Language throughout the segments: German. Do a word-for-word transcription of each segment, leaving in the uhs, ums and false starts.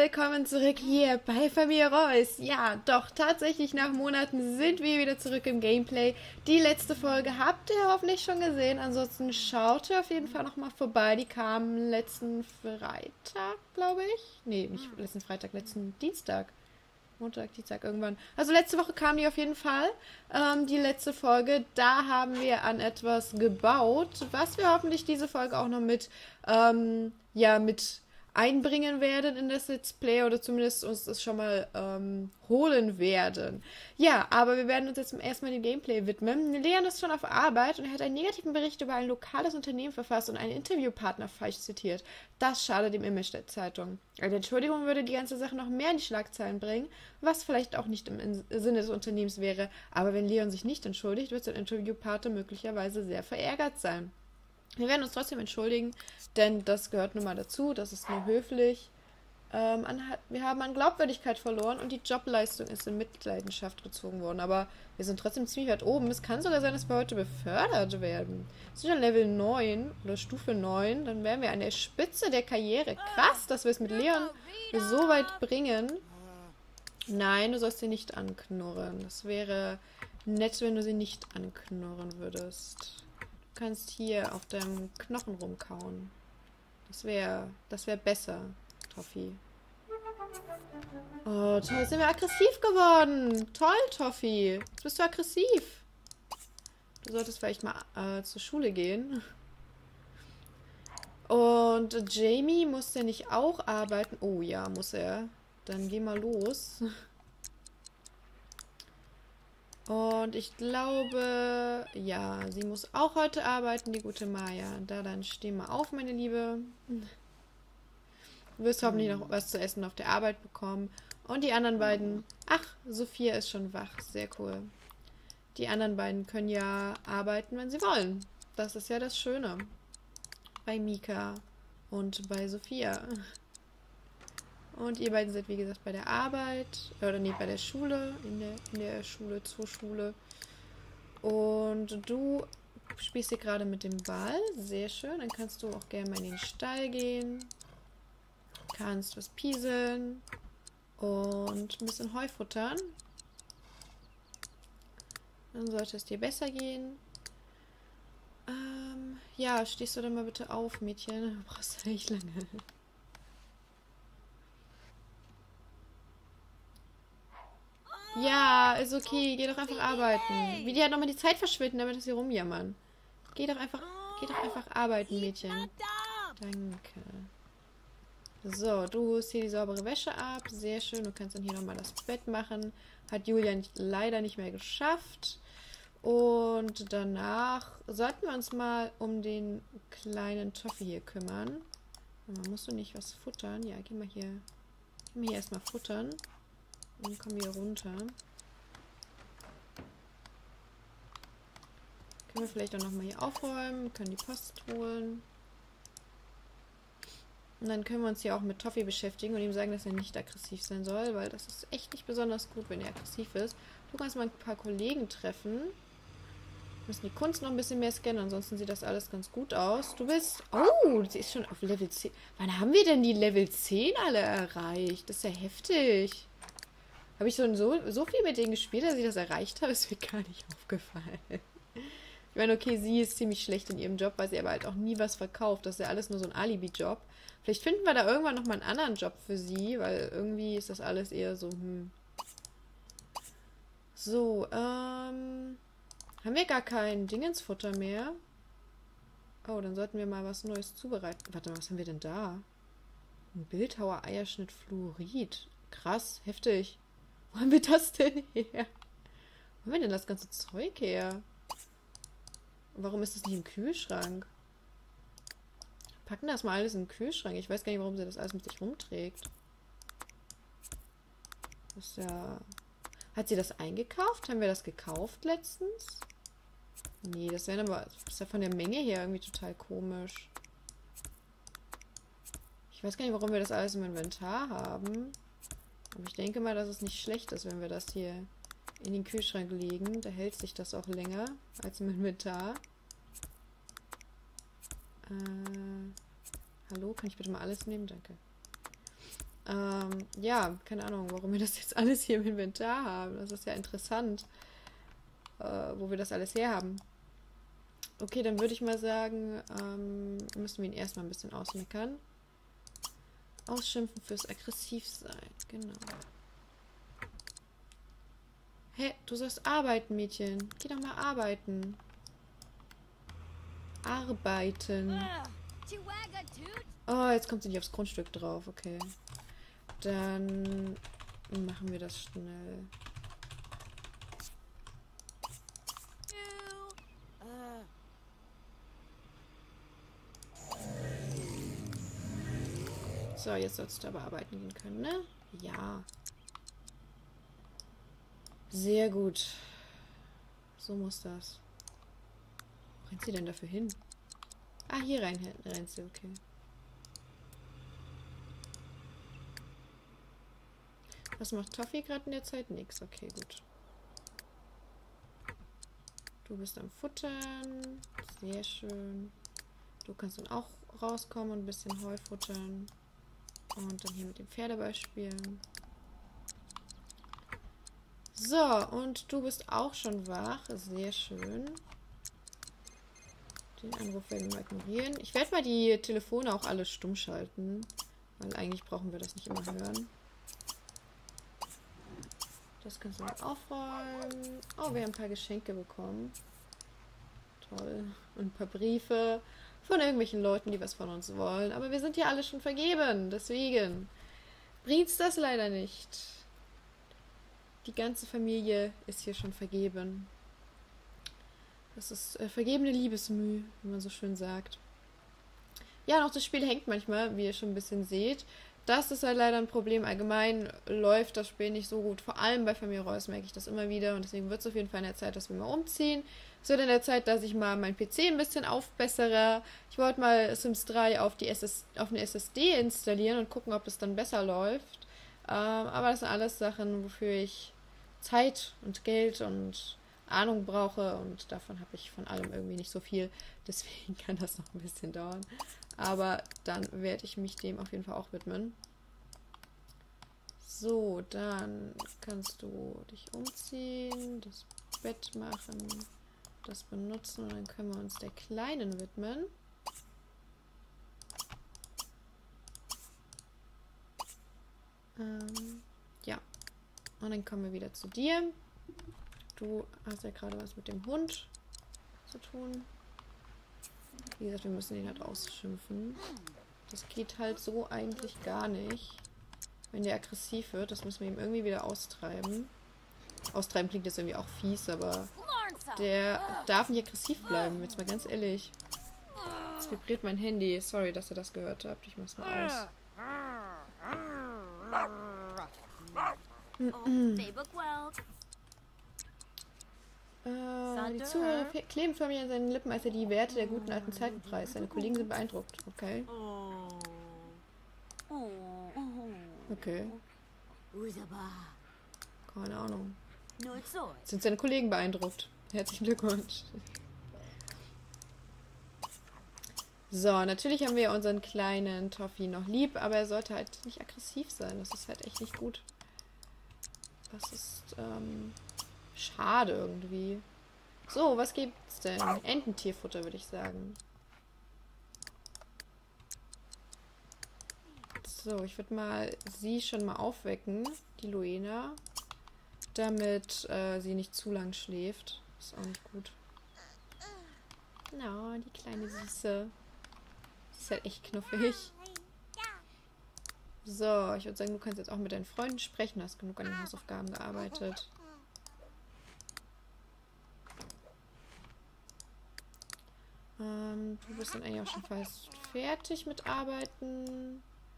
willkommen zurück hier bei Familie Reus. Ja, doch, tatsächlich nach Monaten sind wir wieder zurück im Gameplay. Die letzte Folge habt ihr hoffentlich schon gesehen, ansonsten schaut ihr auf jeden Fall nochmal vorbei. Die kam letzten Freitag, glaube ich. Nee, nicht letzten Freitag, letzten Dienstag. Montag, Dienstag, irgendwann. Also letzte Woche kam die auf jeden Fall, ähm, die letzte Folge. Da haben wir an etwas gebaut, was wir hoffentlich diese Folge auch noch mit, ähm, ja, mit einbringen werden in das Let's Play oder zumindest uns das schon mal ähm, holen werden. Ja, aber wir werden uns jetzt erstmal dem Gameplay widmen. Leon ist schon auf Arbeit und er hat einen negativen Bericht über ein lokales Unternehmen verfasst und einen Interviewpartner falsch zitiert. Das schadet dem Image der Zeitung. Eine Entschuldigung würde die ganze Sache noch mehr in die Schlagzeilen bringen, was vielleicht auch nicht im Sinne des Unternehmens wäre. Aber wenn Leon sich nicht entschuldigt, wird sein Interviewpartner möglicherweise sehr verärgert sein. Wir werden uns trotzdem entschuldigen, denn das gehört nun mal dazu, das ist nur höflich. Ähm, an, wir haben an Glaubwürdigkeit verloren und die Jobleistung ist in Mitleidenschaft gezogen worden, aber wir sind trotzdem ziemlich weit oben. Es kann sogar sein, dass wir heute befördert werden. Wir sind schon Level neun oder Stufe neun, dann wären wir an der Spitze der Karriere. Krass, dass wir es mit Leon so weit bringen. Nein, du sollst sie nicht anknurren. Das wäre nett, wenn du sie nicht anknurren würdest. Du kannst hier auf deinem Knochen rumkauen. Das wäre das wäre besser, Toffi. Oh, toll, jetzt sind wir aggressiv geworden. Toll, Toffi. Jetzt bist du aggressiv. Du solltest vielleicht mal äh, zur Schule gehen. Und Jamie, muss der nicht auch arbeiten? Oh ja, muss er. Dann geh mal los. Und ich glaube, ja, sie muss auch heute arbeiten, die gute Maya. Da dann steh mal auf, meine Liebe. Du wirst hoffentlich noch was zu essen auf der Arbeit bekommen. Und die anderen beiden, ach, Sophia ist schon wach, sehr cool. Die anderen beiden können ja arbeiten, wenn sie wollen. Das ist ja das Schöne. Bei Mika und bei Sophia. Und ihr beiden seid, wie gesagt, bei der Arbeit, oder nee, bei der Schule, in der, in der Schule, zur Schule. Und du spielst hier gerade mit dem Ball, sehr schön. Dann kannst du auch gerne mal in den Stall gehen. Kannst was pieseln und ein bisschen Heu futtern. Dann sollte es dir besser gehen. Ähm, ja, stehst du dann mal bitte auf, Mädchen. Du brauchst ja nicht lange. Ja, ist okay. Geh doch einfach arbeiten. Wie die halt nochmal die Zeit verschwinden, damit sie rumjammern. Geh doch einfach, geh doch einfach arbeiten, Mädchen. Danke. So, du holst hier die saubere Wäsche ab. Sehr schön. Du kannst dann hier nochmal das Bett machen. Hat Julia nicht, leider nicht mehr geschafft. Und danach sollten wir uns mal um den kleinen Toffi hier kümmern. Aber musst du nicht was futtern? Ja, geh mal hier. Geh mal hier erstmal futtern. Dann kommen wir hier runter. Können wir vielleicht auch nochmal hier aufräumen. Können die Post holen. Und dann können wir uns hier auch mit Toffi beschäftigen und ihm sagen, dass er nicht aggressiv sein soll, weil das ist echt nicht besonders gut, wenn er aggressiv ist. Du kannst mal ein paar Kollegen treffen. Wir müssen die Kunst noch ein bisschen mehr scannen, ansonsten sieht das alles ganz gut aus. Du bist... Oh, sie ist schon auf Level zehn. Wann haben wir denn die Level zehn alle erreicht? Das ist ja heftig. Habe ich schon so, so viel mit denen gespielt, dass ich das erreicht habe, ist mir gar nicht aufgefallen. Ich meine, okay, sie ist ziemlich schlecht in ihrem Job, weil sie aber halt auch nie was verkauft. Das ist ja alles nur so ein Alibi-Job. Vielleicht finden wir da irgendwann nochmal einen anderen Job für sie, weil irgendwie ist das alles eher so, hm. So, ähm... haben wir gar kein Dingensfutter mehr? Oh, dann sollten wir mal was Neues zubereiten. Warte mal, was haben wir denn da? Ein Bildhauer Eierschnitt Fluorid. Krass, heftig. Wo haben wir das denn her? Wo haben wir denn das ganze Zeug her? Warum ist das nicht im Kühlschrank? Packen das mal alles in den Kühlschrank. Ich weiß gar nicht, warum sie das alles mit sich rumträgt. Das ist ja... Hat sie das eingekauft? Haben wir das gekauft letztens? Nee, das wäre aber... Das ist ja von der Menge her irgendwie total komisch. Ich weiß gar nicht, warum wir das alles im Inventar haben. Aber ich denke mal, dass es nicht schlecht ist, wenn wir das hier in den Kühlschrank legen. Da hält sich das auch länger als im Inventar. Äh, hallo, kann ich bitte mal alles nehmen? Danke. Ähm, ja, keine Ahnung, warum wir das jetzt alles hier im Inventar haben. Das ist ja interessant, äh, wo wir das alles herhaben. Okay, dann würde ich mal sagen, ähm, müssen wir ihn erstmal ein bisschen ausmeckern. Ausschimpfen fürs Aggressivsein, genau. Hä, du sollst arbeiten, Mädchen. Geh doch mal arbeiten. Arbeiten. Oh, jetzt kommt sie nicht aufs Grundstück drauf, okay. Dann machen wir das schnell. So, jetzt sollst du aber arbeiten gehen können, ne? Ja. Sehr gut. So muss das. Wo rennt sie denn dafür hin? Ah, hier rein rennt sie, okay. Was macht Toffee gerade in der Zeit? Nix, okay, gut. Du bist am Futtern. Sehr schön. Du kannst dann auch rauskommen und ein bisschen Heu futtern. Und dann hier mit dem Pferdeball spielen. So, und du bist auch schon wach. Sehr schön. Den Anruf werden wir mal ignorieren. Ich werde mal die Telefone auch alle stumm schalten. Weil eigentlich brauchen wir das nicht immer hören. Das kannst du mal aufräumen. Oh, wir haben ein paar Geschenke bekommen. Toll. Und ein paar Briefe von irgendwelchen Leuten, die was von uns wollen. Aber wir sind ja alle schon vergeben. Deswegen bringt's das leider nicht. Die ganze Familie ist hier schon vergeben. Das ist äh, vergebene Liebesmüh, wie man so schön sagt. Ja, noch das Spiel hängt manchmal, wie ihr schon ein bisschen seht. Das ist halt leider ein Problem. Allgemein läuft das Spiel nicht so gut. Vor allem bei Familie Reuss merke ich das immer wieder. Und deswegen wird es auf jeden Fall in der Zeit, dass wir mal umziehen. Es wird in der Zeit, dass ich mal meinen P C ein bisschen aufbessere. Ich wollte mal Sims drei auf, die S S auf eine S S D installieren und gucken, ob es dann besser läuft. Ähm, aber das sind alles Sachen, wofür ich Zeit und Geld und Ahnung brauche. Und davon habe ich von allem irgendwie nicht so viel. Deswegen kann das noch ein bisschen dauern. Aber dann werde ich mich dem auf jeden Fall auch widmen. So, dann kannst du dich umziehen, das Bett machen, das benutzen und dann können wir uns der Kleinen widmen. Ähm, ja. Und dann kommen wir wieder zu dir. Du hast ja gerade was mit dem Hund zu tun. Wie gesagt, wir müssen ihn halt ausschimpfen. Das geht halt so eigentlich gar nicht. Wenn der aggressiv wird, das müssen wir ihm irgendwie wieder austreiben. Austreiben klingt jetzt irgendwie auch fies, aber der darf nicht aggressiv bleiben, jetzt mal ganz ehrlich. Jetzt vibriert mein Handy. Sorry, dass ihr das gehört habt. Ich mach's mal aus. Äh, die Zuhörer kleben förmlich an seinen Lippen, als er die Werte der guten alten Zeiten preist. Seine Kollegen sind beeindruckt. Okay. Okay. Keine Ahnung. Sind seine Kollegen beeindruckt. Herzlichen Glückwunsch. So, natürlich haben wir unseren kleinen Toffee noch lieb, aber er sollte halt nicht aggressiv sein. Das ist halt echt nicht gut. Das ist, ähm, schade irgendwie. So, was gibt's denn? Ententierfutter, würde ich sagen. So, ich würde mal sie schon mal aufwecken, die Luena, damit äh, sie nicht zu lang schläft. Ist auch nicht gut. Na, no, die kleine Süße. Sie ist halt echt knuffig. So, ich würde sagen, du kannst jetzt auch mit deinen Freunden sprechen. Du hast genug an den Hausaufgaben gearbeitet. Ähm, du bist dann eigentlich auch schon fast fertig mit Arbeiten.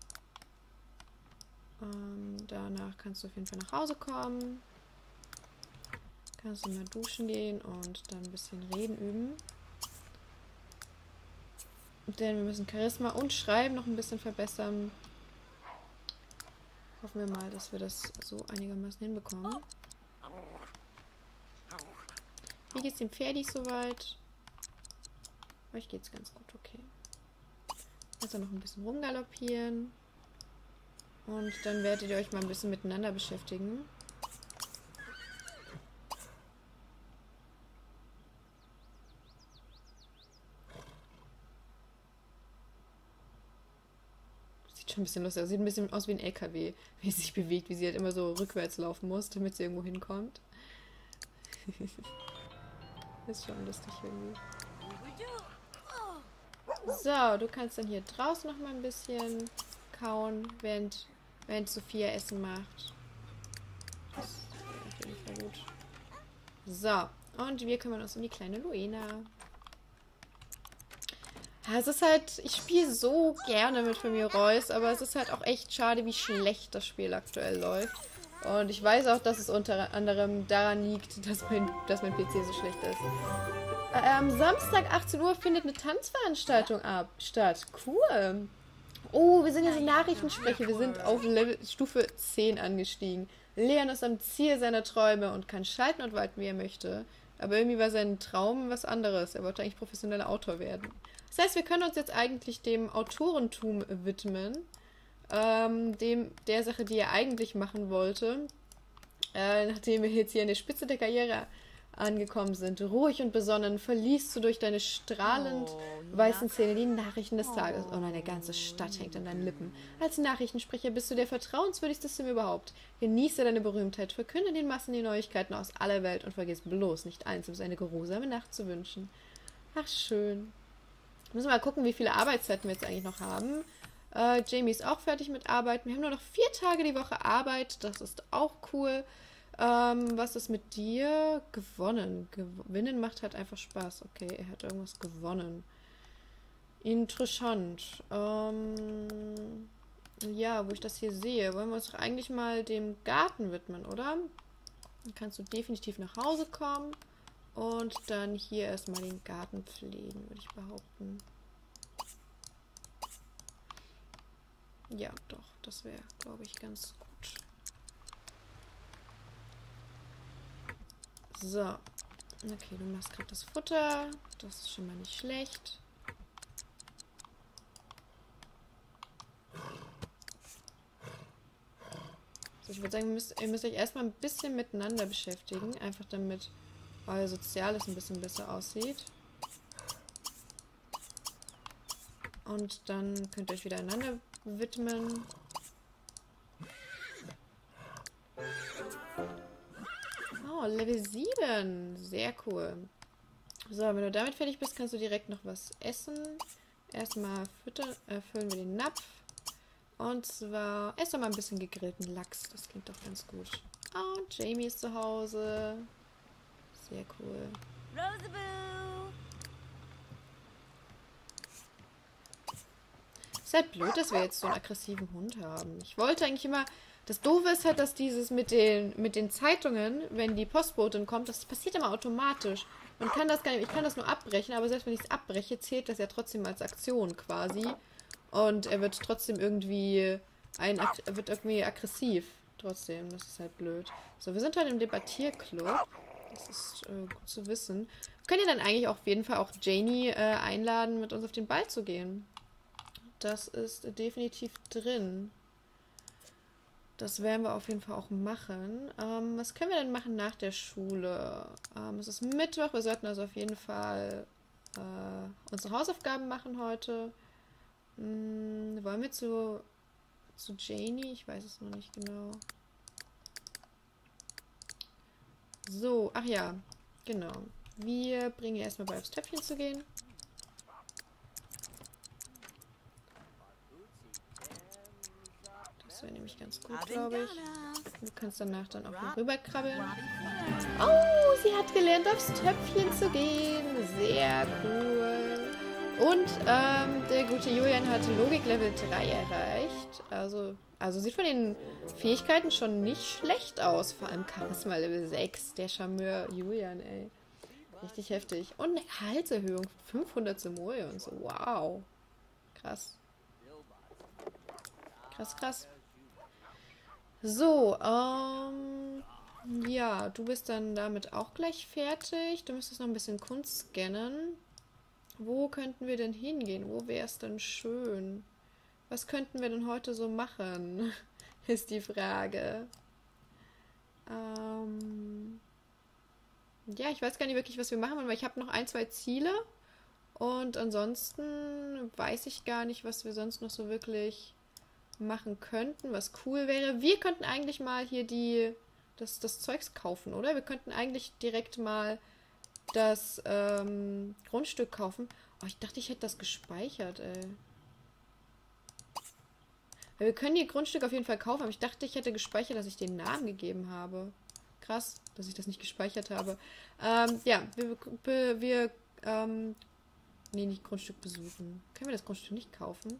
Ähm, danach kannst du auf jeden Fall nach Hause kommen. Kannst du mal duschen gehen und dann ein bisschen reden üben. Denn wir müssen Charisma und Schreiben noch ein bisschen verbessern. Hoffen wir mal, dass wir das so einigermaßen hinbekommen. Wie geht's dem Pferdi soweit? Euch geht's ganz gut, okay. Also noch ein bisschen rumgaloppieren. Und dann werdet ihr euch mal ein bisschen miteinander beschäftigen. Sieht schon ein bisschen lustig aus. Sieht ein bisschen aus wie ein L K W, wie sie sich bewegt, wie sie halt immer so rückwärts laufen muss, damit sie irgendwo hinkommt. Ist schon lustig irgendwie. So, du kannst dann hier draußen noch mal ein bisschen kauen, während, während Sophia Essen macht. Das ist auf jeden Fall gut. So, und wir kümmern uns um die kleine Luena. Ja, es ist halt, ich spiele so gerne mit Familie Reus, aber es ist halt auch echt schade, wie schlecht das Spiel aktuell läuft. Und ich weiß auch, dass es unter anderem daran liegt, dass mein, dass mein P C so schlecht ist. Äh, am Samstag achtzehn Uhr findet eine Tanzveranstaltung ab, statt. Cool. Oh, wir sind jetzt in Nachrichtensprecher. Wir sind auf Level, Stufe zehn angestiegen. Leon ist am Ziel seiner Träume und kann schalten und walten, wie er möchte. Aber irgendwie war sein Traum was anderes. Er wollte eigentlich professioneller Autor werden. Das heißt, wir können uns jetzt eigentlich dem Autorentum widmen. Ähm, dem, der Sache, die er eigentlich machen wollte. Äh, nachdem wir jetzt hier an der Spitze der Karriere angekommen sind. Ruhig und besonnen verliest du durch deine strahlend oh, weißen Zähne die Nachrichten des Tages. Oh nein, eine ganze Stadt hängt an deinen Lippen. Als Nachrichtensprecher bist du der vertrauenswürdigste Sim überhaupt. Genieße deine Berühmtheit, verkünde den Massen die Neuigkeiten aus aller Welt und vergiss bloß nicht eins, um eine geruhsame Nacht zu wünschen. Ach, schön. Müssen wir mal gucken, wie viele Arbeitszeiten wir jetzt eigentlich noch haben. Äh, Jamie ist auch fertig mit Arbeiten. Wir haben nur noch vier Tage die Woche Arbeit. Das ist auch cool. Ähm, was ist mit dir? Gewonnen. Gewinnen macht halt einfach Spaß. Okay, er hat irgendwas gewonnen. Interessant. Ähm, ja, wo ich das hier sehe, wollen wir uns doch eigentlich mal dem Garten widmen, oder? Dann kannst du definitiv nach Hause kommen und dann hier erstmal den Garten pflegen, würde ich behaupten. Ja, doch, das wäre, glaube ich, ganz gut. So. Okay, du machst gerade das Futter. Das ist schon mal nicht schlecht. So, ich würde sagen, ihr müsst, ihr müsst euch erstmal ein bisschen miteinander beschäftigen. Einfach damit euer Soziales ein bisschen besser aussieht. Und dann könnt ihr euch wieder einander widmen. Oh, Level sieben. Sehr cool. So, wenn du damit fertig bist, kannst du direkt noch was essen. Erstmal füttern, äh, füllen wir den Napf. Und zwar erst einmal ein bisschen gegrillten Lachs. Das klingt doch ganz gut. Oh, Jamie ist zu Hause. Sehr cool. Rosaboo. Ist halt blöd, dass wir jetzt so einen aggressiven Hund haben. Ich wollte eigentlich immer... Das Doofe ist halt, dass dieses mit den, mit den Zeitungen, wenn die Postbotin kommt, das passiert immer automatisch. Man kann das gar nicht, ich kann das nur abbrechen, aber selbst wenn ich es abbreche, zählt das ja trotzdem als Aktion quasi. Und er wird trotzdem irgendwie ein, er wird irgendwie aggressiv. Trotzdem, das ist halt blöd. So, wir sind halt im Debattierclub. Das ist äh, gut zu wissen. Könnt ihr dann eigentlich auch auf jeden Fall auch Janie äh, einladen, mit uns auf den Ball zu gehen? Das ist definitiv drin. Das werden wir auf jeden Fall auch machen. Ähm, was können wir denn machen nach der Schule? Ähm, es ist Mittwoch, wir sollten also auf jeden Fall äh, unsere Hausaufgaben machen heute. Hm, wollen wir zu, zu Janie? Ich weiß es noch nicht genau. So, ach ja, genau. Wir bringen ihr erstmal bei, aufs Töpfchen zu gehen. Das wäre nämlich ganz gut, glaube ich. Du kannst danach dann auch hier rüberkrabbeln. Oh, sie hat gelernt, aufs Töpfchen zu gehen. Sehr cool. Und ähm, der gute Julian hat Logik Level drei erreicht. Also, also sieht von den Fähigkeiten schon nicht schlecht aus. Vor allem Charisma Level sechs. Der Charmeur Julian, ey. Richtig heftig. Und eine Gehaltserhöhung. fünfhundert Simoleons. Wow. Krass. Krass, krass. So, ähm... ja, du bist dann damit auch gleich fertig. Du müsstest noch ein bisschen Kunst scannen. Wo könnten wir denn hingehen? Wo wäre es denn schön? Was könnten wir denn heute so machen? ist die Frage. Ähm ja, ich weiß gar nicht wirklich, was wir machen wollen, weil ich habe noch ein, zwei Ziele. Und ansonsten weiß ich gar nicht, was wir sonst noch so wirklich machen könnten, was cool wäre. Wir könnten eigentlich mal hier die das, das Zeugs kaufen, oder? Wir könnten eigentlich direkt mal das ähm, Grundstück kaufen. Oh, ich dachte, ich hätte das gespeichert, ey. Weil wir können die Grundstück auf jeden Fall kaufen, aber ich dachte, ich hätte gespeichert, dass ich den Namen gegeben habe. Krass, dass ich das nicht gespeichert habe. Ähm, ja, wir, wir ähm, nee, nicht Grundstück besuchen. Können wir das Grundstück nicht kaufen?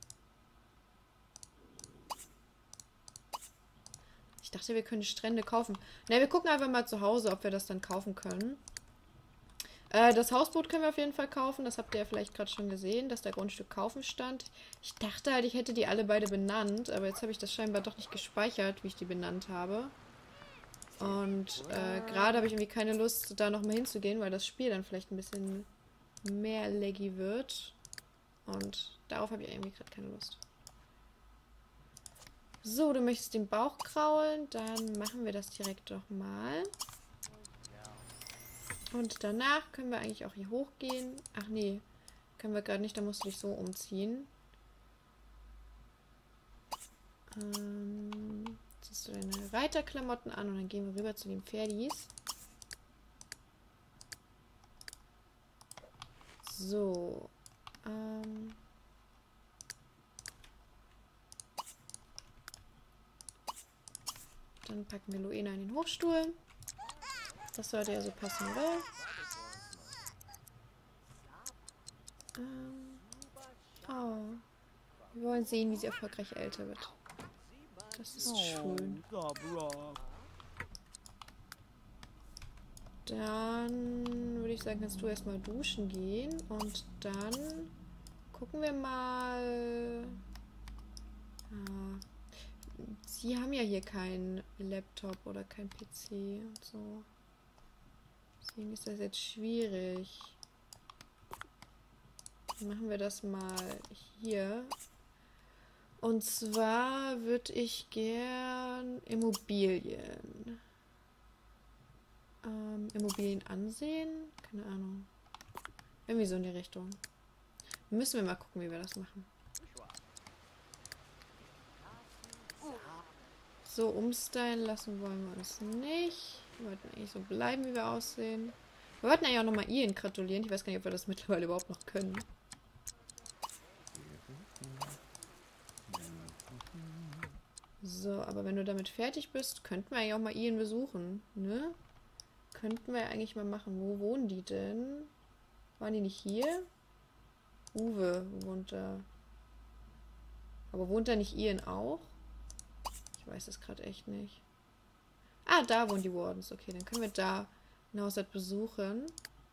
Ich dachte, wir können die Strände kaufen. Ne, wir gucken einfach mal zu Hause, ob wir das dann kaufen können. Äh, das Hausboot können wir auf jeden Fall kaufen. Das habt ihr ja vielleicht gerade schon gesehen, dass der Grundstück kaufen stand. Ich dachte halt, ich hätte die alle beide benannt, aber jetzt habe ich das scheinbar doch nicht gespeichert, wie ich die benannt habe. Und äh, gerade habe ich irgendwie keine Lust, da nochmal hinzugehen, weil das Spiel dann vielleicht ein bisschen mehr laggy wird. Und darauf habe ich irgendwie gerade keine Lust. So, du möchtest den Bauch kraulen, dann machen wir das direkt doch mal. Und danach können wir eigentlich auch hier hochgehen. Ach nee, können wir gerade nicht, da musst du dich so umziehen. Ähm, ziehst du deine Reiterklamotten an und dann gehen wir rüber zu den Pferdis. So. Ähm. Dann packen wir Luena in den Hochstuhl. Das sollte ja so passen, oder? Ähm. Oh. Wir wollen sehen, wie sie erfolgreich älter wird. Das ist schön. Dann würde ich sagen, kannst du erstmal duschen gehen. Und dann gucken wir mal. Ah. Sie haben ja hier keinen Laptop oder kein P C und so. Deswegen ist das jetzt schwierig. Dann machen wir das mal hier. Und zwar würde ich gern Immobilien. Ähm, Immobilien ansehen? Keine Ahnung. Irgendwie so in die Richtung. Müssen wir mal gucken, wie wir das machen. So, umstylen lassen wollen wir uns nicht. Wir wollten eigentlich so bleiben, wie wir aussehen. Wir wollten eigentlich auch nochmal Ian gratulieren. Ich weiß gar nicht, ob wir das mittlerweile überhaupt noch können. So, aber wenn du damit fertig bist, könnten wir ja auch mal Ian besuchen, ne? Könnten wir eigentlich mal machen. Wo wohnen die denn? Waren die nicht hier? Uwe wohnt da. Aber wohnt da nicht Ian auch? Ich weiß es gerade echt nicht. Ah, da wohnen die Wardens. Okay, dann können wir da ein Haushalt besuchen.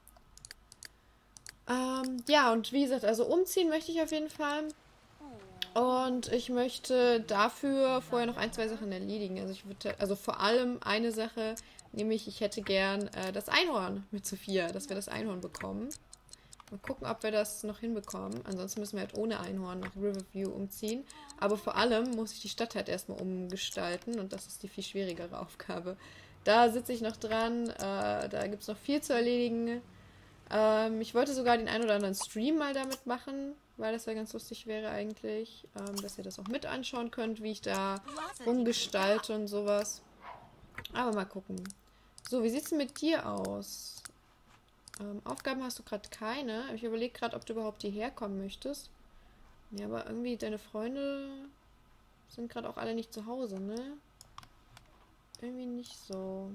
Ähm, ja, und wie gesagt, also umziehen möchte ich auf jeden Fall. Und ich möchte dafür vorher noch ein, zwei Sachen erledigen. Also ich würde, also vor allem eine Sache, nämlich ich hätte gern äh, das Einhorn mit Sophia, dass wir das Einhorn bekommen. Mal gucken, ob wir das noch hinbekommen. Ansonsten müssen wir halt ohne Einhorn nach Riverview umziehen. Aber vor allem muss ich die Stadt halt erstmal umgestalten und das ist die viel schwierigere Aufgabe. Da sitze ich noch dran, äh, da gibt es noch viel zu erledigen. Ähm, ich wollte sogar den einen oder anderen Stream mal damit machen, weil das ja ganz lustig wäre eigentlich, ähm, dass ihr das auch mit anschauen könnt, wie ich da umgestalte und sowas. Aber mal gucken. So, wie sieht es mit dir aus? Ähm, Aufgaben hast du gerade keine. Ich überlege gerade, ob du überhaupt hierher kommen möchtest. Ja, aber irgendwie deine Freunde sind gerade auch alle nicht zu Hause, ne? Irgendwie nicht so.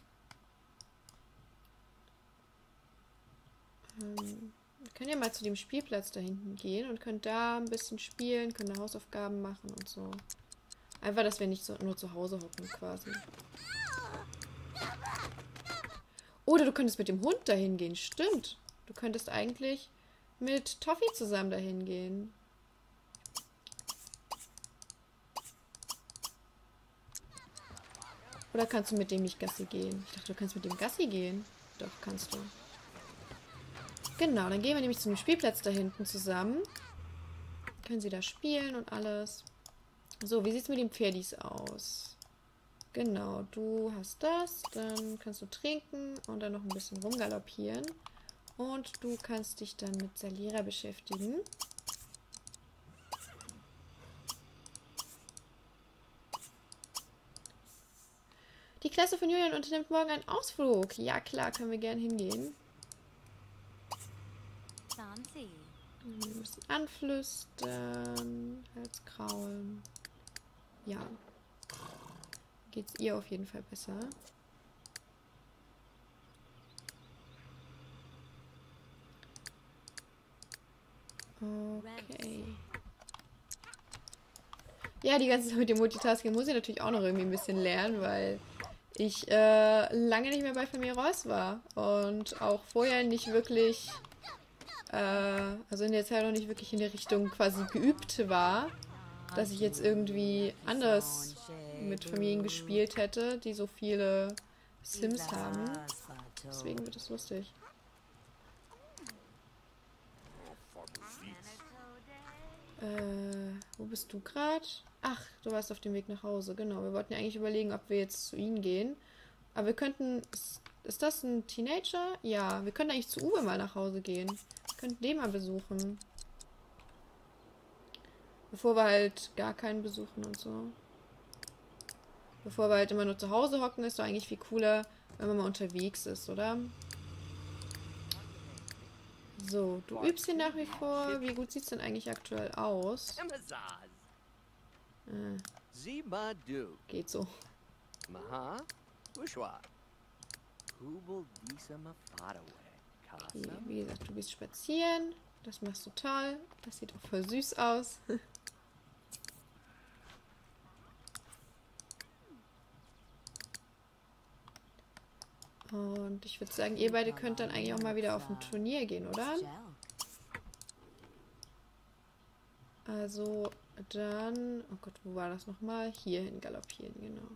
Ähm, wir können ja mal zu dem Spielplatz da hinten gehen und können da ein bisschen spielen, können da Hausaufgaben machen und so. Einfach, dass wir nicht so nur zu Hause hocken quasi. Oder du könntest mit dem Hund dahin gehen. Stimmt. Du könntest eigentlich mit Toffee zusammen dahin gehen. Oder kannst du mit dem nicht Gassi gehen? Ich dachte, du kannst mit dem Gassi gehen. Doch, kannst du. Genau, dann gehen wir nämlich zum Spielplatz da hinten zusammen. Können sie da spielen und alles. So, wie sieht es mit den Pferdis aus? Genau, du hast das, dann kannst du trinken und dann noch ein bisschen rumgaloppieren. Und du kannst dich dann mit Salira beschäftigen. Die Klasse von Julian unternimmt morgen einen Ausflug. Ja klar, können wir gern hingehen. Ein bisschen anflüstern, Halskraulen. Ja. Geht's ihr auf jeden Fall besser. Okay. Ja, die ganze Sache mit dem Multitasking muss ich natürlich auch noch irgendwie ein bisschen lernen, weil ich äh, lange nicht mehr bei Familie Reuss war und auch vorher nicht wirklich, äh, also in der Zeit noch nicht wirklich in der Richtung quasi geübt war, dass ich jetzt irgendwie anders mit Familien gespielt hätte, die so viele Sims haben. Deswegen wird es lustig. Äh, wo bist du gerade? Ach, du warst auf dem Weg nach Hause, genau. Wir wollten ja eigentlich überlegen, ob wir jetzt zu ihnen gehen. Aber wir könnten... Ist, ist das ein Teenager? Ja, wir könnten eigentlich zu Uwe mal nach Hause gehen. Wir könnten den mal besuchen. Bevor wir halt gar keinen besuchen und so. Bevor wir halt immer nur zu Hause hocken, ist doch eigentlich viel cooler, wenn man mal unterwegs ist, oder? So, du übst hier nach wie vor. Wie gut sieht es denn eigentlich aktuell aus? Äh, geht so. Okay, wie gesagt, du gehst spazieren. Das machst du toll. Das sieht auch voll süß aus. Und ich würde sagen, ihr beide könnt dann eigentlich auch mal wieder auf ein Turnier gehen, oder? Also dann... Oh Gott, wo war das nochmal? Hierhin galoppieren, genau.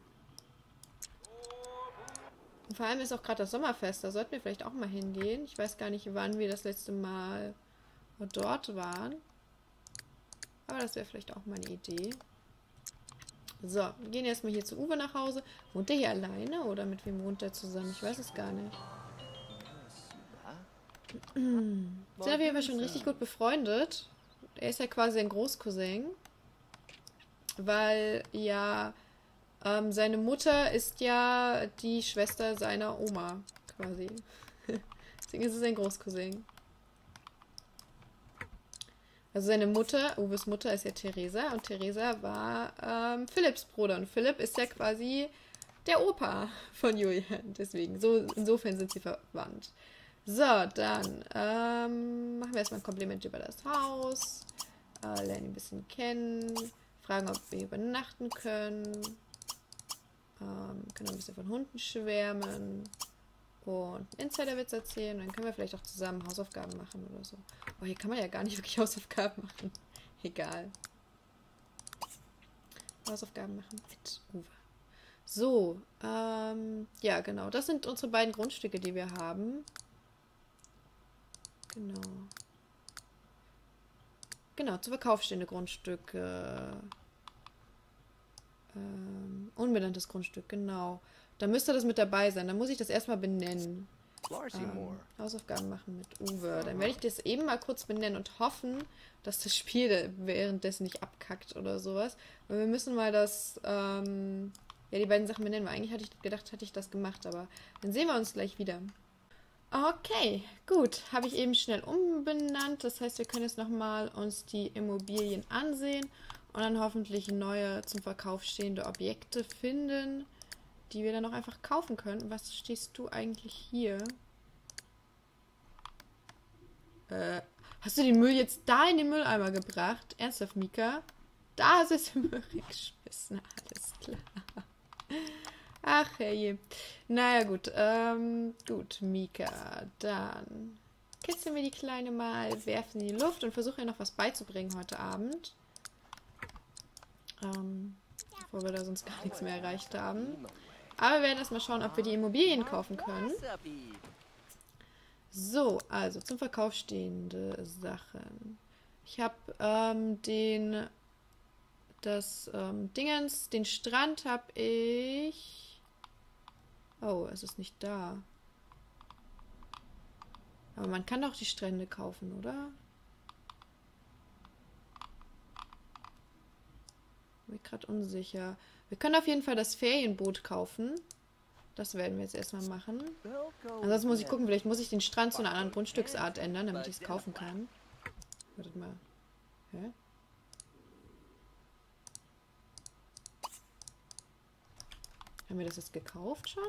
Und vor allem ist auch gerade das Sommerfest. Da sollten wir vielleicht auch mal hingehen. Ich weiß gar nicht, wann wir das letzte Mal dort waren. Aber das wäre vielleicht auch mal eine Idee. So, wir gehen erstmal hier zu Uwe nach Hause. Wohnt der hier alleine oder mit wem wohnt der zusammen? Ich weiß es gar nicht. Sind auf jeden Fall schon richtig gut befreundet. Er ist ja quasi ein Großcousin. Weil ja, ähm, seine Mutter ist ja die Schwester seiner Oma, quasi. Deswegen ist es ein Großcousin. Also seine Mutter, Uwes Mutter ist ja Theresa und Theresa war ähm, Philipps Bruder und Philipp ist ja quasi der Opa von Julian. Deswegen, so insofern sind sie verwandt. So, dann ähm, machen wir erstmal ein Kompliment über das Haus, äh, lernen ihn ein bisschen kennen, fragen, ob wir übernachten können, ähm, können ein bisschen von Hunden schwärmen und einen Insiderwitz erzählen. Dann können wir vielleicht auch zusammen Hausaufgaben machen oder so. Oh, hier kann man ja gar nicht wirklich Hausaufgaben machen. Egal. Hausaufgaben machen mit Uwe. So, ähm, ja genau. Das sind unsere beiden Grundstücke, die wir haben. Genau. Genau, zu Verkauf stehende Grundstücke. Ähm, unbenanntes Grundstück, genau. Da müsste das mit dabei sein. Dann muss ich das erstmal benennen. Ähm, Hausaufgaben machen mit Uwe. Dann werde ich das eben mal kurz benennen und hoffen, dass das Spiel währenddessen nicht abkackt oder sowas. Weil wir müssen mal das, ähm, ja, die beiden Sachen benennen. Weil eigentlich hatte ich gedacht, hatte ich das gemacht, aber dann sehen wir uns gleich wieder. Okay, gut. Habe ich eben schnell umbenannt. Das heißt, wir können jetzt nochmal uns die Immobilien ansehen und dann hoffentlich neue zum Verkauf stehende Objekte finden, die wir dann auch einfach kaufen können. Was stehst du eigentlich hier? Äh, hast du den Müll jetzt da in den Mülleimer gebracht? Ernsthaft, Mika? Da hast du es im Müll geschmissen. Alles klar. Ach, herrje. Naja, gut. Ähm, gut, Mika. Dann kitzeln wir die Kleine mal, werfen sie in die Luft und versuchen ihr noch was beizubringen heute Abend. Ähm, bevor wir da sonst gar nichts mehr erreicht haben. Aber wir werden erstmal schauen, ob wir die Immobilien kaufen können. So, also zum Verkauf stehende Sachen. Ich habe ähm, den das ähm, Dingens, den Strand habe ich... Oh, es ist nicht da. Aber man kann doch die Strände kaufen, oder? Bin ich gerade unsicher. Wir können auf jeden Fall das Ferienboot kaufen. Das werden wir jetzt erstmal machen. Ansonsten muss ich gucken, vielleicht muss ich den Strand zu einer anderen Grundstücksart ändern, damit ich es kaufen kann. Wartet mal. Hä? Haben wir das jetzt gekauft schon?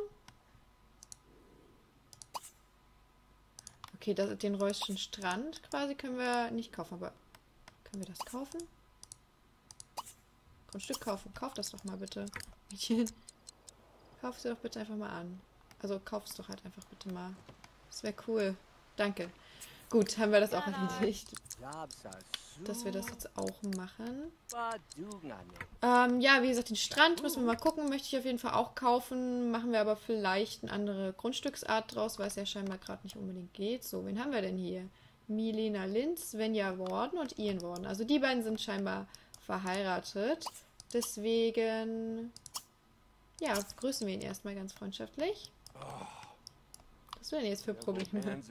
Okay, das, den Reuschen Strand quasi können wir nicht kaufen, aber können wir das kaufen? Grundstück kaufen. Kauf das doch mal bitte. Mädchen. Kauf es doch bitte einfach mal an. Also kauf es doch halt einfach bitte mal. Das wäre cool. Danke. Gut, haben wir das auch erledigt. Dass wir das jetzt auch machen. Ähm, ja, wie gesagt, den Strand müssen wir mal gucken. Möchte ich auf jeden Fall auch kaufen. Machen wir aber vielleicht eine andere Grundstücksart draus, weil es ja scheinbar gerade nicht unbedingt geht. So, wen haben wir denn hier? Milena Linz, Svenja Warden und Ian Warden. Also die beiden sind scheinbar verheiratet. Deswegen, ja, grüßen wir ihn erstmal ganz freundschaftlich. Was sind denn jetzt für Probleme?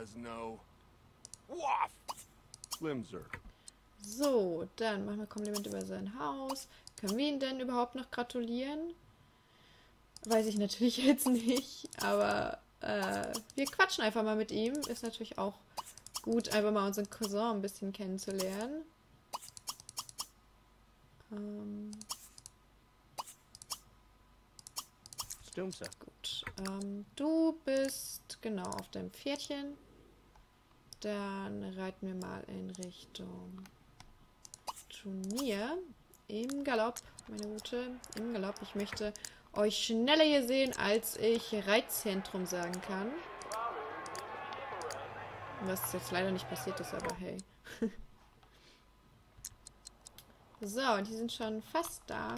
So, dann machen wir Kompliment über sein Haus. Können wir ihn denn überhaupt noch gratulieren? Weiß ich natürlich jetzt nicht, aber äh, wir quatschen einfach mal mit ihm. Ist natürlich auch gut, einfach mal unseren Cousin ein bisschen kennenzulernen. Ähm, gut. Ähm, du bist genau auf deinem Pferdchen. Dann reiten wir mal in Richtung Turnier. Im Galopp, meine Gute. Im Galopp. Ich möchte euch schneller hier sehen, als ich Reitzentrum sagen kann. Was jetzt leider nicht passiert ist, aber hey. So, die sind schon fast da.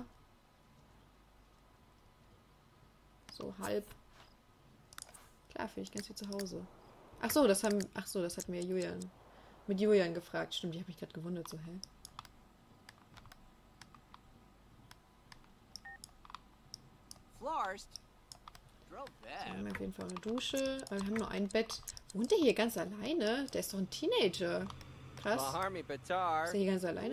So halb. Klar, finde ich ganz viel zu Hause. Ach so, das haben, ach so, das hat mir Julian mit Julian gefragt. Stimmt, ich habe mich gerade gewundert, so hä? So, wir haben auf jeden Fall eine Dusche. Aber wir haben nur ein Bett. Wohnt der hier ganz alleine? Der ist doch ein Teenager. Krass. Ist der hier ganz alleine?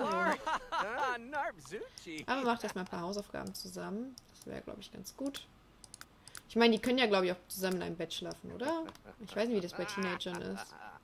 Aber macht erstmal ein paar Hausaufgaben zusammen. Das wäre, glaube ich, ganz gut. Ich meine, die können ja, glaube ich, auch zusammen in einem Bett schlafen, oder? Ich weiß nicht, wie das bei Teenagern ist.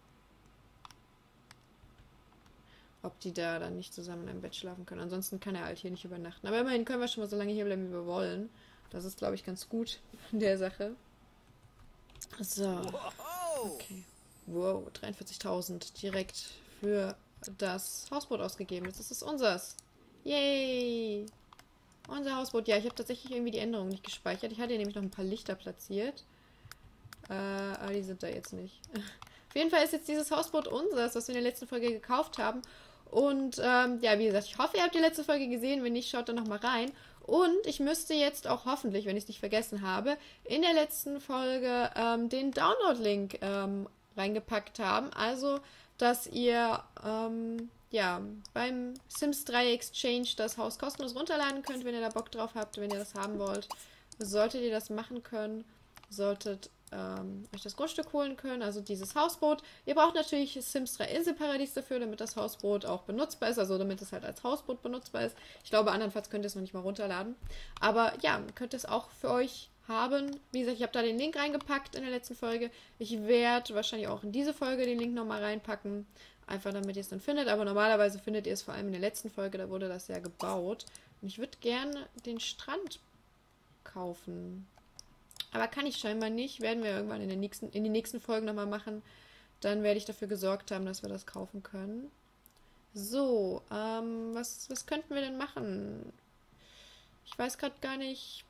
Ob die da dann nicht zusammen in einem Bett schlafen können. Ansonsten kann er halt hier nicht übernachten. Aber immerhin können wir schon mal so lange hier bleiben, wie wir wollen. Das ist, glaube ich, ganz gut in der Sache. So. Okay. Wow, dreiundvierzigtausend direkt für das Hausboot ausgegeben. Jetzt ist es unseres. Yay! Unser Hausboot. Ja, ich habe tatsächlich irgendwie die Änderung nicht gespeichert. Ich hatte hier nämlich noch ein paar Lichter platziert. Äh, aber die sind da jetzt nicht. Auf jeden Fall ist jetzt dieses Hausboot unseres, was wir in der letzten Folge gekauft haben. Und ähm, ja, wie gesagt, ich hoffe, ihr habt die letzte Folge gesehen. Wenn nicht, schaut da nochmal rein. Und ich müsste jetzt auch hoffentlich, wenn ich es nicht vergessen habe, in der letzten Folge ähm, den Download-Link ähm, reingepackt haben. Also, dass ihr ähm, ja beim Sims drei Exchange das Haus kostenlos runterladen könnt, wenn ihr da Bock drauf habt, wenn ihr das haben wollt. Solltet ihr das machen können, solltet ähm, euch das Grundstück holen können, also dieses Hausboot. Ihr braucht natürlich Sims drei Inselparadies dafür, damit das Hausboot auch benutzbar ist, also damit es halt als Hausboot benutzbar ist. Ich glaube, andernfalls könnt ihr es noch nicht mal runterladen. Aber ja, könnt ihr es auch für euch haben. Wie gesagt, ich habe da den Link reingepackt in der letzten Folge. Ich werde wahrscheinlich auch in diese Folge den Link nochmal reinpacken, einfach damit ihr es dann findet. Aber normalerweise findet ihr es vor allem in der letzten Folge, da wurde das ja gebaut. Und ich würde gerne den Strand kaufen. Aber kann ich scheinbar nicht. Werden wir irgendwann in den nächsten, in die nächsten Folgen nochmal machen. Dann werde ich dafür gesorgt haben, dass wir das kaufen können. So, ähm, was, was könnten wir denn machen? Ich weiß gerade gar nicht,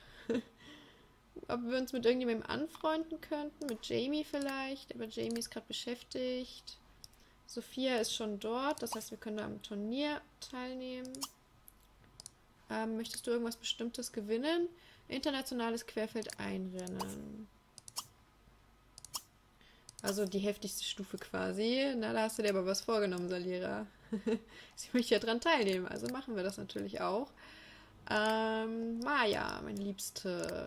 ob wir uns mit irgendjemandem anfreunden könnten. Mit Jamie vielleicht. Aber Jamie ist gerade beschäftigt. Sophia ist schon dort. Das heißt, wir können da am Turnier teilnehmen. Ähm, möchtest du irgendwas Bestimmtes gewinnen? Internationales Querfeld-Einrennen. Also die heftigste Stufe quasi. Na, da hast du dir aber was vorgenommen, Salira. Sie möchte ja dran teilnehmen, also machen wir das natürlich auch. Ähm, Maja, meine Liebste.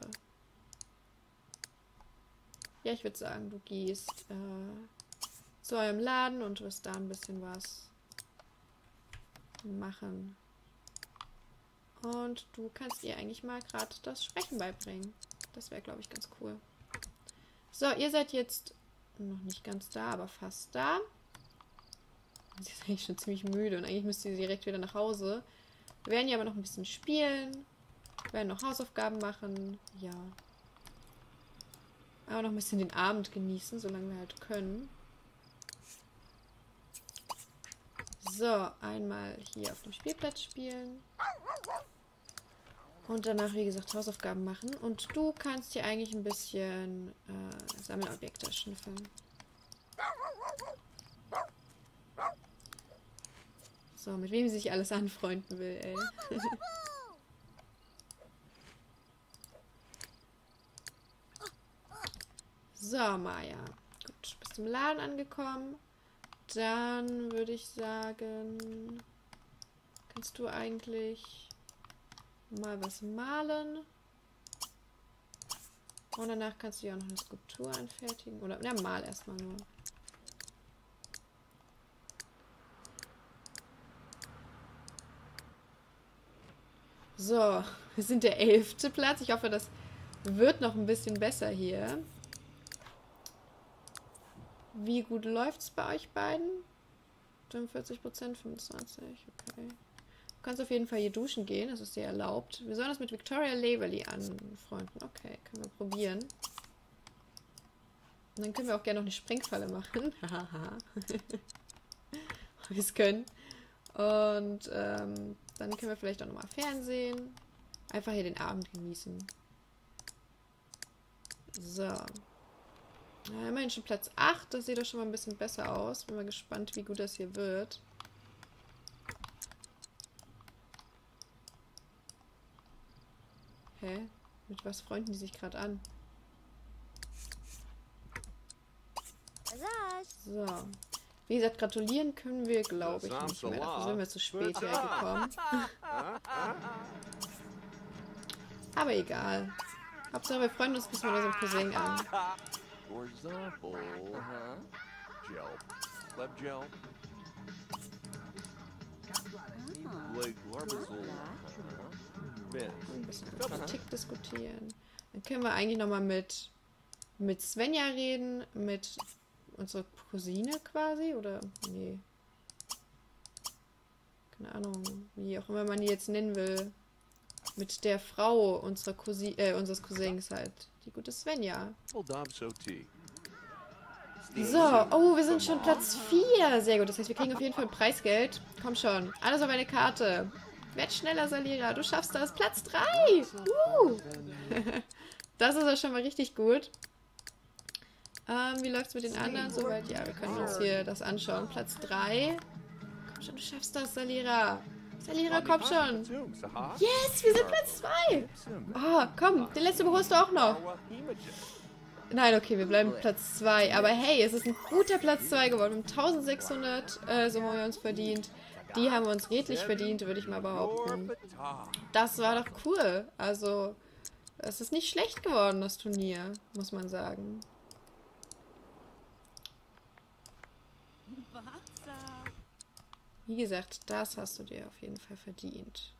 Ja, ich würde sagen, du gehst äh, zu eurem Laden und wirst da ein bisschen was machen. Und du kannst ihr eigentlich mal gerade das Sprechen beibringen. Das wäre, glaube ich, ganz cool. So, ihr seid jetzt noch nicht ganz da, aber fast da. Sie ist eigentlich schon ziemlich müde und eigentlich müsst ihr direkt wieder nach Hause. Wir werden hier aber noch ein bisschen spielen. Wir werden noch Hausaufgaben machen. Ja. Aber noch ein bisschen den Abend genießen, solange wir halt können. So, einmal hier auf dem Spielplatz spielen. Und danach, wie gesagt, Hausaufgaben machen. Und du kannst hier eigentlich ein bisschen äh, Sammelobjekte schnüffeln. So, mit wem sie sich alles anfreunden will, ey. So, Maja. Gut, bist im Laden angekommen. Dann würde ich sagen, kannst du eigentlich mal was malen. Und danach kannst du ja auch noch eine Skulptur anfertigen. Oder, na, mal erstmal nur. So, wir sind der elfte Platz. Ich hoffe, das wird noch ein bisschen besser hier. Wie gut läuft es bei euch beiden? fünfundvierzig Prozent, fünfundzwanzig, okay. Du kannst auf jeden Fall hier duschen gehen, das ist dir erlaubt. Wir sollen das mit Victoria Laverly anfreunden. Okay, können wir probieren. Und dann können wir auch gerne noch eine Springfalle machen. Haha. wir es können. Und ähm, dann können wir vielleicht auch nochmal Fernsehen. Einfach hier den Abend genießen. So. Ja, immerhin schon Platz acht. Das sieht doch schon mal ein bisschen besser aus. Bin mal gespannt, wie gut das hier wird. Hä? Mit was freunden die sich gerade an? So. Wie gesagt, gratulieren können wir, glaube ich, nicht mehr. Dafür sind wir zu spät hergekommen. Aber egal. Hauptsache, wir freuen uns bis mit unserem Cousin an. Ein bisschen Politik diskutieren. Dann können wir eigentlich nochmal mit, mit Svenja reden, mit unserer Cousine quasi, oder? Nee. Keine Ahnung, wie auch immer man die jetzt nennen will. Mit der Frau unserer Cousi äh, unseres Cousins halt. Die gute Svenja. So, oh, wir sind schon Platz vier. Sehr gut, das heißt, wir kriegen auf jeden Fall Preisgeld. Komm schon, alles auf eine Karte. Werd schneller, Salira, du schaffst das. Platz drei. Uh. Das ist ja schon mal richtig gut. Ähm, wie läuft es mit den anderen? Soweit, ja, wir können uns hier das anschauen. Platz drei. Komm schon, du schaffst das, Salira. Salira, komm schon. Yes, wir sind Platz zwei. Oh, komm, den letzten überholst du auch noch. Nein, okay, wir bleiben Platz zwei. Aber hey, es ist ein guter Platz zwei geworden. Wir haben eintausendsechshundert äh, so haben wir uns verdient. Die haben wir uns redlich verdient, würde ich mal behaupten. Das war doch cool. Also, es ist nicht schlecht geworden, das Turnier, muss man sagen. Wie gesagt, das hast du dir auf jeden Fall verdient.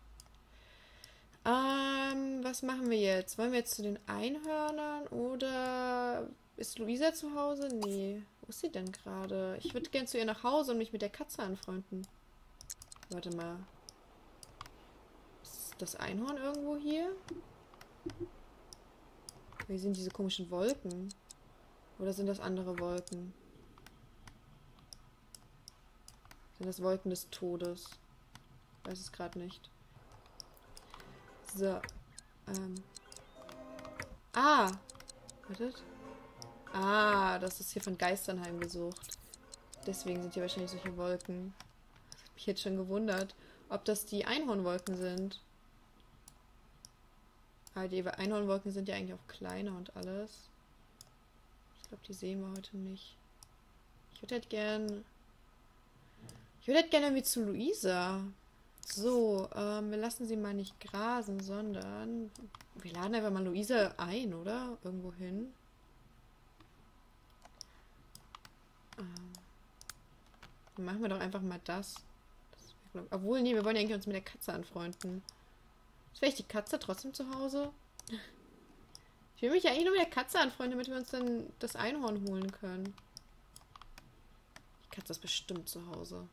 Ähm, was machen wir jetzt? Wollen wir jetzt zu den Einhörnern oder ist Luisa zu Hause? Nee. Wo ist sie denn gerade? Ich würde gern zu ihr nach Hause und mich mit der Katze anfreunden. Warte mal. Ist das Einhorn irgendwo hier? Wie sind diese komischen Wolken? Oder sind das andere Wolken? Sind das Wolken des Todes? Ich weiß es gerade nicht. So. Ähm. Ah! Wartet. Ah, das ist hier von Geistern heimgesucht. Deswegen sind hier wahrscheinlich solche Wolken. Ich habe mich jetzt schon gewundert, ob das die Einhornwolken sind. Aber die Einhornwolken sind ja eigentlich auch kleiner und alles. Ich glaube, die sehen wir heute nicht. Ich würde halt gern Ich würde halt gerne mit zu Luisa. So, ähm, wir lassen sie mal nicht grasen, sondern wir laden einfach mal Luisa ein, oder? Irgendwo hin. Ähm, dann machen wir doch einfach mal das. das Obwohl, nee, wir wollen ja eigentlich uns mit der Katze anfreunden. Ist vielleicht die Katze trotzdem zu Hause? Ich will mich ja eigentlich nur mit der Katze anfreunden, damit wir uns dann das Einhorn holen können. Die Katze ist bestimmt zu Hause.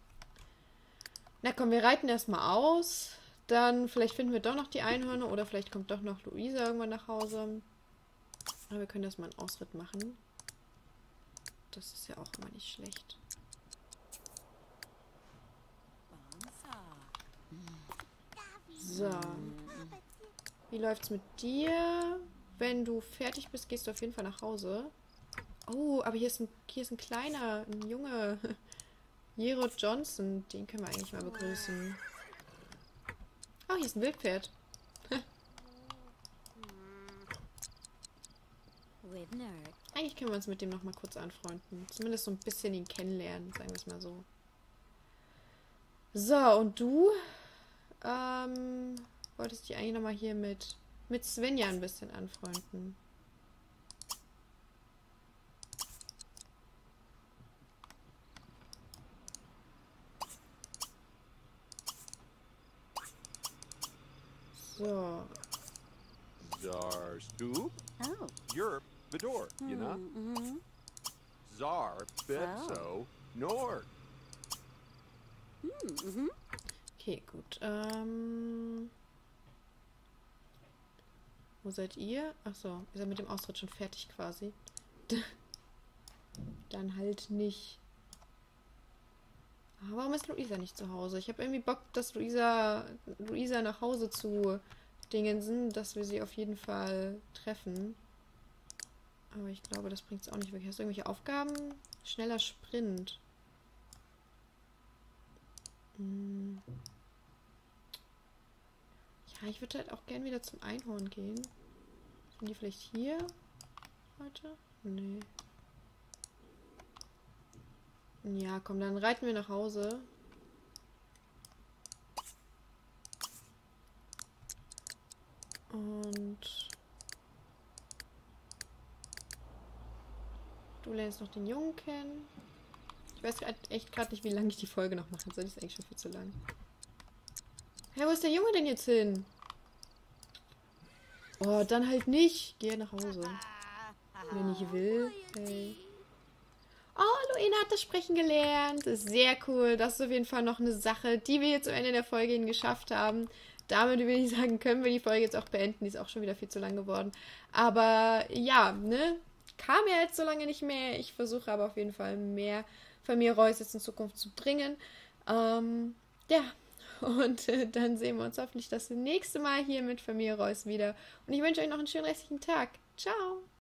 Na komm, wir reiten erstmal aus. Dann vielleicht finden wir doch noch die Einhörner oder vielleicht kommt doch noch Luisa irgendwann nach Hause. Aber wir können das mal einen Ausritt machen. Das ist ja auch immer nicht schlecht. So. Wie läuft's mit dir? Wenn du fertig bist, gehst du auf jeden Fall nach Hause. Oh, aber hier ist ein, hier ist ein kleiner, ein Junge. Jero Johnson. Den können wir eigentlich mal begrüßen. Oh, hier ist ein Wildpferd. Eigentlich können wir uns mit dem noch mal kurz anfreunden. Zumindest so ein bisschen ihn kennenlernen, sagen wir es mal so. So, und du? Ähm, wolltest dich eigentlich noch mal hier mit, mit Svenja ein bisschen anfreunden. So. Zar Stoop? Oh. You're Bedor, you know? Mm-hmm. Zar Bepso Nord. Mm-hmm. Okay, gut. Ähm, wo seid ihr? Achso, ihr seid mit dem Austritt schon fertig quasi. Dann halt nicht. Aber warum ist Luisa nicht zu Hause? Ich habe irgendwie Bock, dass Luisa, Luisa nach Hause zu dingensen, dass wir sie auf jeden Fall treffen. Aber ich glaube, das bringt es auch nicht wirklich. Hast du irgendwelche Aufgaben? Schneller Sprint. Hm. Ja, ich würde halt auch gern wieder zum Einhorn gehen. Sind die vielleicht hier heute? Nee. Ja, komm, dann reiten wir nach Hause. Und du lernst noch den Jungen kennen. Ich weiß grad, echt gerade nicht, wie lange ich die Folge noch mache. Das ist eigentlich schon viel zu lang. Hä, wo ist der Junge denn jetzt hin? Oh, dann halt nicht. Geh nach Hause. Wenn ich will. Hey. Oh, Luina hat das Sprechen gelernt. Das ist sehr cool. Das ist auf jeden Fall noch eine Sache, die wir jetzt am Ende der Folge hin geschafft haben. Damit würde ich sagen, können wir die Folge jetzt auch beenden. Die ist auch schon wieder viel zu lang geworden. Aber ja, ne? Kam ja jetzt so lange nicht mehr. Ich versuche aber auf jeden Fall mehr Familie Reuss jetzt in Zukunft zu bringen. Ähm, ja. Und äh, dann sehen wir uns hoffentlich das nächste Mal hier mit Familie Reuss wieder. Und ich wünsche euch noch einen schönen restlichen Tag. Ciao!